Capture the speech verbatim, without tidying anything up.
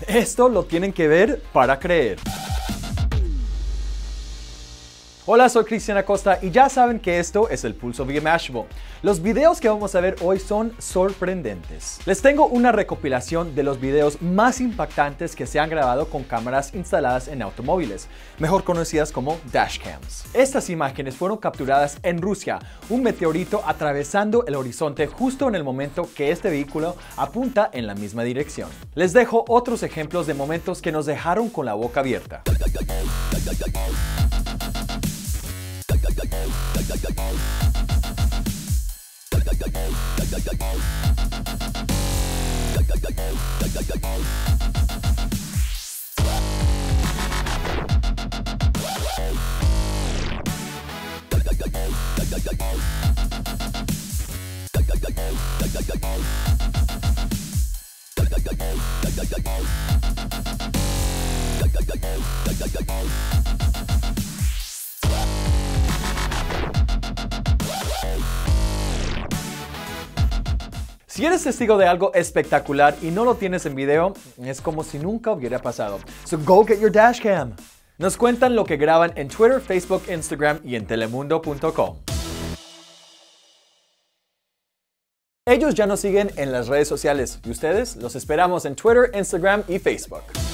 Esto lo tienen que ver para creer. Hola, soy Cristian Acosta y ya saben que esto es el Pulso vía Mashable. Los videos que vamos a ver hoy son sorprendentes. Les tengo una recopilación de los videos más impactantes que se han grabado con cámaras instaladas en automóviles, mejor conocidas como dashcams. Estas imágenes fueron capturadas en Rusia, un meteorito atravesando el horizonte justo en el momento que este vehículo apunta en la misma dirección. Les dejo otros ejemplos de momentos que nos dejaron con la boca abierta. Si eres testigo de algo espectacular y no lo tienes en video, es como si nunca hubiera pasado. So go get your dashcam. Nos cuentan lo que graban en Twitter, Facebook, Instagram y en telemundo punto com. Ellos ya nos siguen en las redes sociales y ustedes los esperamos en Twitter, Instagram y Facebook.